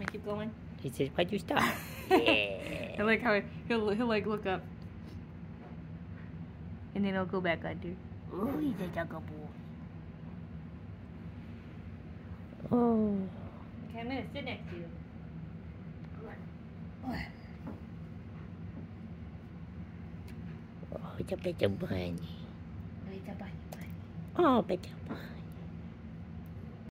keep going. He says, why'd you stop? Yeah. I like how he'll like look up. And then he'll go back under. Oh, he's a jungle boy. Oh. Okay, I'm gonna sit next to you. Oh, it's a bunny. It's a bunny. Oh, it's a bunny.